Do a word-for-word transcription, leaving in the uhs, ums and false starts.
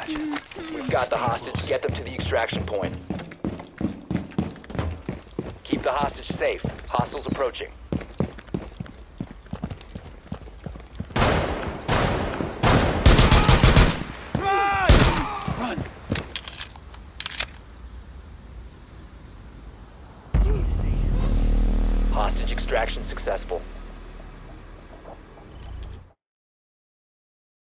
match. We've got the hostage. Get them to the extraction point. Keep the hostage safe. Hostiles approaching. Run! You need to stay here. Hostage extraction successful.